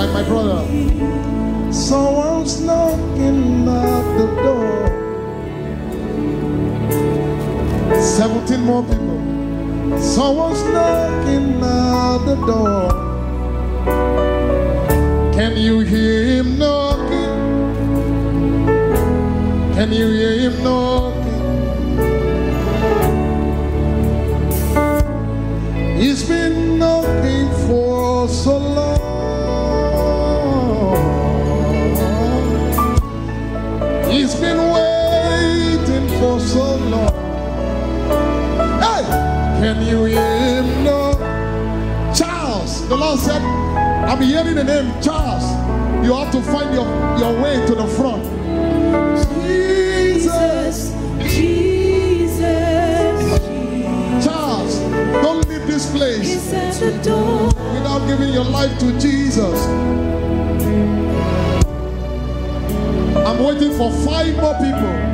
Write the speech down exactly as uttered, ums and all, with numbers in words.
by my brother. Someone's knocking at the door. Seventeen more people. Someone's knocking at the door. Can you hear him knocking? Can you hear him knocking? He's been knocking for so long. He's been waiting for so long. Hey! Can you hear him knock? Charles, the Lord said, I'm hearing the name Charles. You have to find your, your way to the front. Jesus, Jesus, Jesus. Charles, don't leave this place without giving your life to Jesus. I'm waiting for five more people.